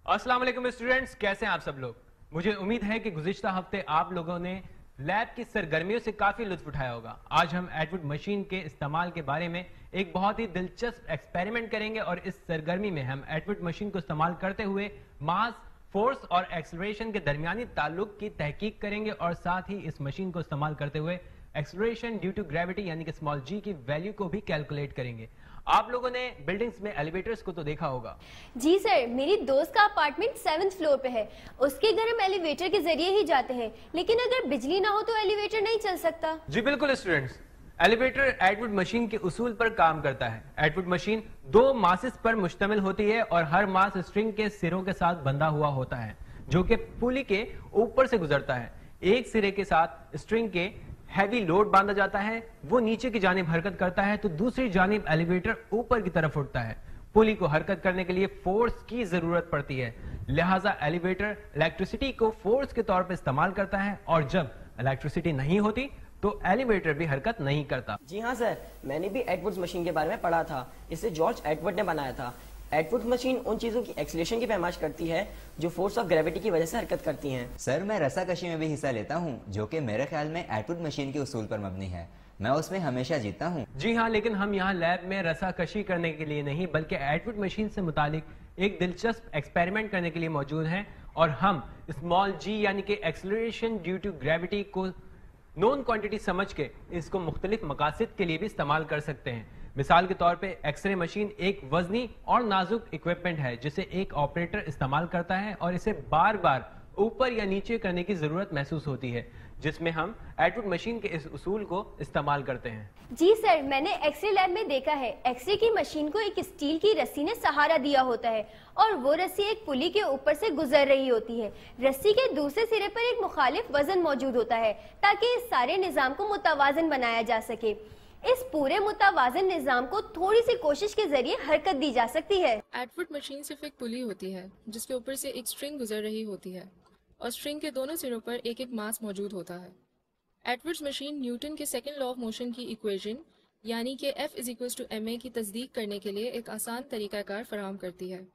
अस्सलाम वालेकुम स्टूडेंट्स, कैसे हैं आप सब लोग। मुझे उम्मीद है कि गुज़िश्ता हफ्ते आप लोगों ने लैब की सरगर्मियों से काफ़ी लुत्फ उठाया होगा। आज हम एटवुड मशीन के इस्तेमाल के बारे में एक बहुत ही दिलचस्प एक्सपेरिमेंट करेंगे और इस सरगर्मी में हम एटवुड मशीन को इस्तेमाल करते हुए मास, फोर्स और एक्सेलरेशन के दरमियानी ताल्लुक की तहकीक करेंगे और साथ ही इस मशीन को इस्तेमाल करते हुए एक्सेलरेशन ड्यू टू ग्रेविटी यानी कि स्मॉल जी की वैल्यू को भी कैलकुलेट करेंगे। आप लोगों ने बिल्डिंग्स में एलिवेटर्स को तो देखा होगा। जी सर, मेरी दोस्त का अपार्टमेंट 7th फ्लोर पे है। उसके घर हम एलिवेटर के जरिए ही जाते हैं, लेकिन अगर बिजली ना हो तो एलिवेटर नहीं चल सकता। जी बिल्कुल स्टूडेंट्स, एलिवेटर एटवुड मशीन के उसूल पर काम करता है। एटवुड मशीन 2 मासेस पर मुश्तमिल होती है और हर मास स्ट्रिंग के सिरों के साथ बंधा हुआ होता है जो कि पुली के ऊपर से गुजरता है। एक सिरे के साथ स्ट्रिंग के हैवी लोड बांधा जाता है, वो नीचे की जानिब हरकत करता है तो दूसरी जानिब एलिवेटर ऊपर की तरफ उठता है। पुली को हरकत करने के लिए फोर्स की जरूरत पड़ती है, लिहाजा एलिवेटर इलेक्ट्रिसिटी को फोर्स के तौर पर इस्तेमाल करता है और जब इलेक्ट्रिसिटी नहीं होती तो एलिवेटर भी हरकत नहीं करता। जी हाँ सर, मैंने भी एटवुड मशीन के बारे में पढ़ा था। इसे जॉर्ज एटवुड ने बनाया था। एटवुड मशीन उन चीजों की एक्सीलरेशन की पैमाइश करती है जो फोर्स ऑफ ग्रेविटी की वजह से हरकत करती हैं। सर, मैं रस्साकशी में भी हिस्सा लेता हूँ जो कि मेरे ख्याल में एटवुड मशीन के उसूल पर मबनी है। मैं उसमें हमेशा जीतता हूँ। जी हाँ, लेकिन हम यहाँ लैब में रस्साकशी करने के लिए नहीं बल्कि एटवुड मशीन से मुतालिक एक दिलचस्प एक्सपेरिमेंट करने के लिए मौजूद हैं और हम स्मॉल जी यानी कि एक्सेलरेशन ड्यू टू ग्रेविटी को नोन क्वांटिटी समझ के इसको मुख्तलिफ मकासद के लिए भी इस्तेमाल कर सकते हैं। मिसाल के तौर पे एक्सरे मशीन एक वजनी और नाजुक इक्विपमेंट है जिसे एक ऑपरेटर इस्तेमाल करता है और इसे बार बार ऊपर या नीचे करने की जरूरत महसूस होती है, जिसमें हम एटवुड मशीन के इस उसूल को इस्तेमाल करते हैं। जी सर, मैंने एक्सरे लैब में देखा है। एक्सरे की मशीन को एक स्टील की रस्सी ने सहारा दिया होता है और वो रस्सी एक पुली के ऊपर से गुजर रही होती है। रस्सी के दूसरे सिरे पर एक मुखालिफ वजन मौजूद होता है ताकि इस सारे निजाम को मुतवाजन बनाया जा सके। इस पूरे मुतवाजन निजाम को थोड़ी सी कोशिश के जरिए हरकत दी जा सकती है। एटवुड मशीन सिर्फ एक पुली होती है जिसके ऊपर से एक स्ट्रिंग गुजर रही होती है और स्ट्रिंग के दोनों सिरों पर एक एक मास मौजूद होता है। एटवुड्स मशीन न्यूटन के सेकंड लॉ ऑफ मोशन की इक्वेशन यानी कि F=ma की तस्दीक करने के लिए एक आसान तरीकाकार फराहम करती है।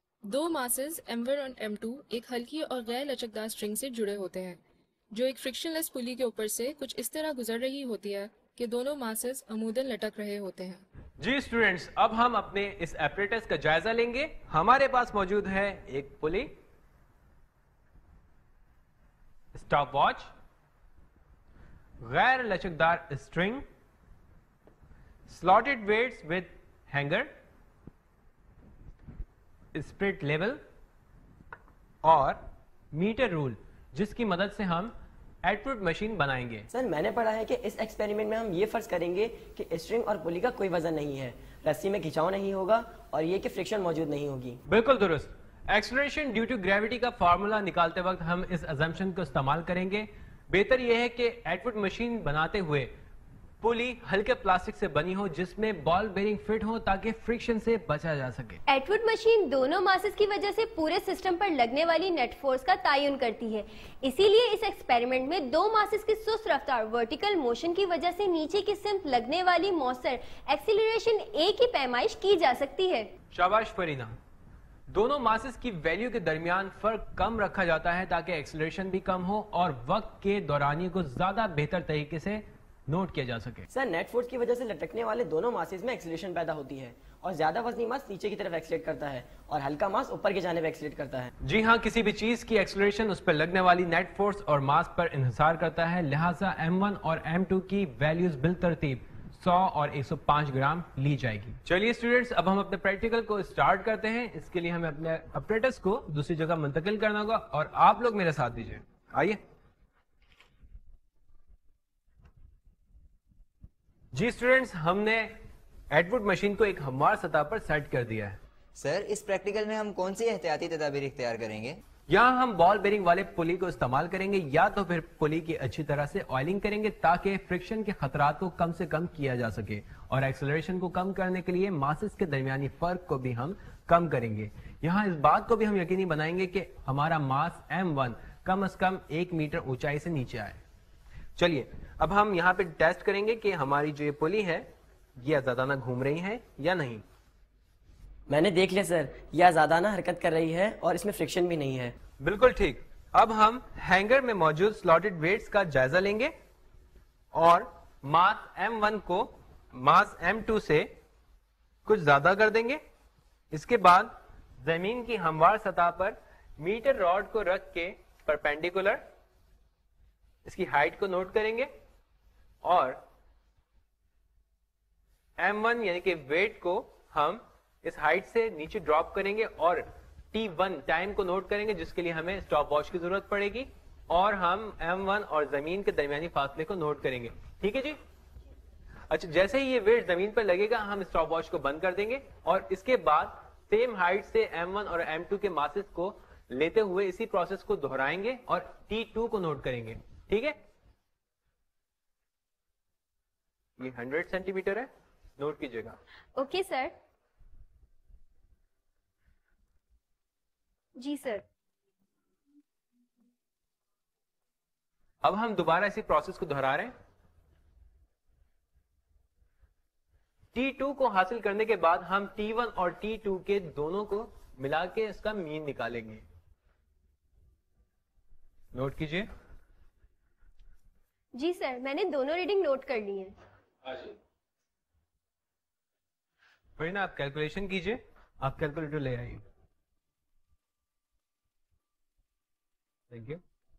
2 मासेस m1 और m2 एक हल्की और गैर लचकदार स्ट्रिंग से जुड़े होते हैं जो एक फ्रिक्शनलेस पुली के ऊपर से कुछ इस तरह गुजर रही होती है कि दोनों मासेस अमूदन लटक रहे होते हैं। जी स्टूडेंट्स, अब हम अपने इस एपरेटस का जायजा लेंगे। हमारे पास मौजूद है एक पुली, स्टॉप वॉच, गैर लचकदार string, slotted weights with hanger, spirit level और मीटर रूल जिसकी मदद से हम एटवुड मशीन बनाएंगे। सर, मैंने पढ़ा है कि इस एक्सपेरिमेंट में हम ये फर्ज करेंगे कि स्ट्रिंग और पुली का कोई वजन नहीं है, रस्सी में खिंचाव नहीं होगा और ये कि फ्रिक्शन मौजूद नहीं होगी। बिल्कुल दुरुस्त। एक्सेलरेशन ड्यू टू ग्रेविटी का फार्मूला निकालते वक्त हम इस अजम्पशन को इस्तेमाल करेंगे। बेहतर यह है कि एटवुड मशीन बनाते हुए पुली हल्के प्लास्टिक से बनी हो जिसमें बॉल बेरिंग फिट हो ताकि फ्रिक्शन से बचा जा सके। एटवुड मशीन दोनों मासेस की वजह से पूरे सिस्टम पर लगने वाली नेट फोर्स का तयन करती है। इसीलिए इस एक्सपेरिमेंट में 2 मासेस की सुस्त रफ्तार वर्टिकल मोशन की वजह से नीचे की सिम्त लगने वाली मौसर एक्सीलरेशन A की पैमाइश की जा सकती है। शाबाश फरीना। दोनों मासेस की वैल्यू के दरमियान फर्क कम रखा जाता है ताकि एक्सीलरेशन भी कम हो और वक्त के दौरानिये को ज्यादा बेहतर तरीके से नोट किया जा सके। सर, नेट फोर्स की वजह से लटकने वाले दोनों मासेस में एक्सीलरेशन पैदा होती है और ज्यादा वजनी मास नीचे की तरफ एक्सीलरेट करता है और हल्का मास ऊपर की जानिब एक्सीलरेट करता है। जी हाँ, किसी भी चीज की एक्सीलरेशन उस पर लगने वाली नेट फोर्स और मास पर इन्हिसार करता है, लिहाजा m1 और m2 की वैल्यूज बिलतरतीब 100 और 105 ग्राम ली जाएगी। चलिए स्टूडेंट्स, अब हम अपने प्रैक्टिकल को स्टार्ट करते हैं। इसके लिए हमें अपने अपरेटस को दूसरी जगह मुंतकिल करना होगा और आप लोग मेरे साथ दीजिए। आइए। जी स्टूडेंट्स, हमने एटवुड मशीन को एक हमवार सतह पर सेट कर दिया है। सर, इस प्रैक्टिकल में हम कौन सी एहतियाती तदाबीर इख्तियार करेंगे? यहाँ हम बॉल बेरिंग वाले पुली को इस्तेमाल करेंगे या तो फिर पुली की अच्छी तरह से ऑयलिंग करेंगे ताकि फ्रिक्शन के खतरात को कम से कम किया जा सके और एक्सेलरेशन को कम करने के लिए मासेस के दरमियानी फर्क को भी हम कम करेंगे। यहाँ इस बात को भी हम यकीनी बनाएंगे कि हमारा मास m1 कम से कम 1 मीटर ऊंचाई से नीचे आए। चलिए अब हम यहाँ पे टेस्ट करेंगे कि हमारी जो ये पुली है ये आजादाना घूम रही है या नहीं। میں نے دیکھ لیا سر، یہ آزادانہ حرکت کر رہی ہے اور اس میں فرکشن بھی نہیں ہے. بالکل ٹھیک. اب ہم ہینگر میں موجود سلاٹڈ ویٹس کا جائزہ لیں گے اور ماس M1 کو ماس M2 سے کچھ زیادہ کر دیں گے. اس کے بعد زمین کی ہموار سطح پر میٹر راڈ کو رکھ کے پرپینڈیکولر اس کی ہائٹ کو نوٹ کریں گے اور M1 یعنی کہ ویٹ کو ہم اس ہائٹ سے نیچے ڈراپ کریں گے اور T1 ٹائم کو نوٹ کریں گے جس کے لیے ہمیں اسٹاپ واچ کی ضرورت پڑے گی اور ہم M1 اور زمین کے درمیانی فاصلے کو نوٹ کریں گے. ٹھیک ہے جی. اچھا جیسے ہی یہ ویٹ زمین پر لگے گا ہم اسٹاپ واچ کو بند کر دیں گے اور اس کے بعد سیم ہائٹ سے M1 اور M2 کے ماسز کو لیتے ہوئے اسی پروسیس کو دہرائیں گے اور T2 کو نوٹ کریں گے. ٹھیک ہے. یہ 100 سینٹی میٹر ہے, نوٹ کیجیے گا. Okay sir. جی سر. اب ہم دوبارہ اسی پروسیس کو دہرا رہے ہیں. T2 کو حاصل کرنے کے بعد ہم T1 اور T2 کے دونوں کو ملا کے اس کا مین نکالیں گے. نوٹ کیجئے. جی سر, میں نے دونوں ریڈنگ نوٹ کر لی ہیں. پھر نا آپ کیلکولیشن کیجئے, آپ کیلکولیٹر لے آئیے. Thank you.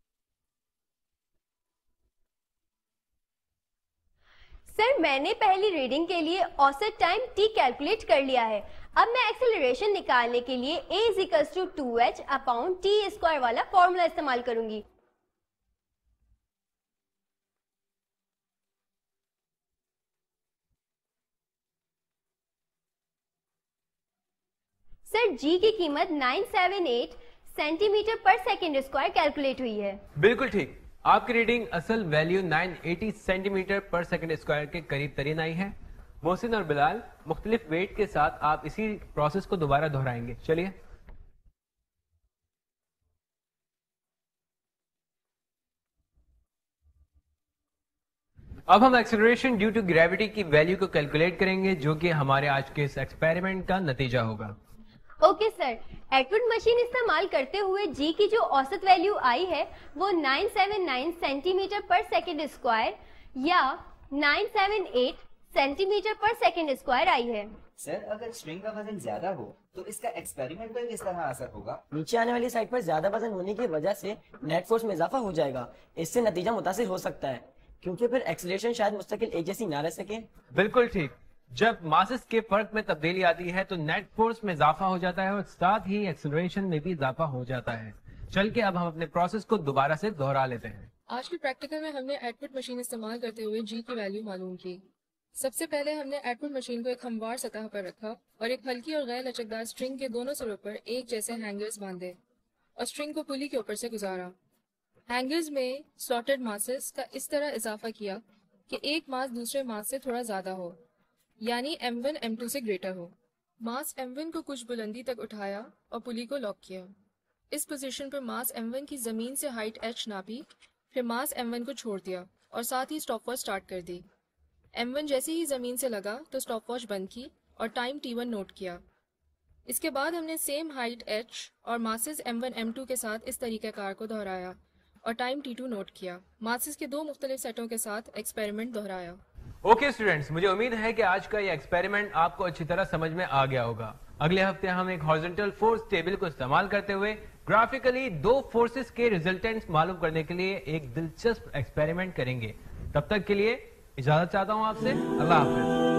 سر میں نے پہلی ریڈنگ کے لیے اوسط ٹائم T کیلکولیٹ کر لیا ہے. اب میں ایکسلریشن نکالنے کے لیے A=2h/T² والا فارمولا استعمال کروں گی. سر G کی قیمت 978 centimetre per second square calculate ہوئی ہے. بالکل ٹھیک. آپ کی ریڈنگ اصل value 980 centimetre per second square کے قریب ترین آئی ہے. محسن اور بلال مختلف ویٹ کے ساتھ آپ اسی پروسیس کو دوبارہ دہرائیں گے. چلیے. اب ہم ایکسلریشن ڈیو ٹو گریوٹی کی ویلیو کو کیلکولیٹ کریں گے جو کہ ہمارے آج کے اس ایکسپیریمنٹ کا نتیجہ ہوگا. اوکے سر, ایٹوڈ مشین استعمال کرتے ہوئے G کی جو اوسط ویلیو آئی ہے وہ 979 centimetre per second square یا 978 centimetre per second square آئی ہے. سر اگر اسٹرنگ کا وزن زیادہ ہو تو اس کا ایکسپیریمنٹ پر کس طرح اثر ہوگا؟ نیچے آنے والی سائڈ پر زیادہ وزن ہونے کی وجہ سے نیٹ فورس میں اضافہ ہو جائے گا. اس سے نتیجہ متاثر ہو سکتا ہے کیونکہ پھر ایکسلریشن شاید مستقل ایک جیسی نہ رہ سکے. بالکل ٹھیک. جب ماسز کے فرق میں تبدیلی آتی ہے تو نیٹ فورس میں اضافہ ہو جاتا ہے اور ساتھ ہی ایکسلریشن میں بھی اضافہ ہو جاتا ہے. چل کے اب ہم اپنے پروسیس کو دوبارہ سے دہرا لیتے ہیں. آج کے پریکٹیکل میں ہم نے ایٹوڈ مشین استعمال کرتے ہوئے G کی ویلیو معلوم کی. سب سے پہلے ہم نے ایٹوڈ مشین کو ایک ہموار سطح پر رکھا اور ایک ہلکی اور غیر لچکدار اسٹرنگ کے دونوں سروں پر ایک جیسے ہینگرز باندھے اور اسٹرنگ کو پلی کے اوپر سے گزارا. ہینگرز میں سلاٹڈ ماسز کا اس طرح اضافہ کیا کہ ایک ماس دوسرے ماس سے تھوڑا زیادہ ہو, یعنی M1 M2 سے گریٹر ہو. ماس M1 کو کچھ بلندی تک اٹھایا اور پلی کو لاک کیا. اس پوزیشن پر ماس M1 کی زمین سے ہائٹ h ناپی, پھر ماس M1 کو چھوڑ دیا اور ساتھ ہی اسٹاپ واچ سٹارٹ کر دی. M1 جیسے ہی زمین سے لگا تو اسٹاپ واچ بند کی اور ٹائم T1 نوٹ کیا. اس کے بعد ہم نے سیم ہائٹ h اور ماسز M1 M2 کے ساتھ اس طریقہ کار کو دہرایا اور ٹائم T2 نوٹ کیا. ماسز کے دو مختلف سیٹوں کے ساتھ ایکسپیریمنٹ دہرایا. اوکے اسٹوڈینٹس, مجھے امید ہے کہ آج کا یہ ایکسپیریمنٹ آپ کو اچھی طرح سمجھ میں آ گیا ہوگا. اگلے ہفتے ہم ایک ہارزنٹل فورس ٹیبل کو استعمال کرتے ہوئے گرافیکلی دو فورسز کے ریزلٹنٹس معلوم کرنے کے لیے ایک دلچسپ ایکسپیریمنٹ کریں گے. تب تک کے لیے اجازت چاہتا ہوں آپ سے. اللہ حافظ.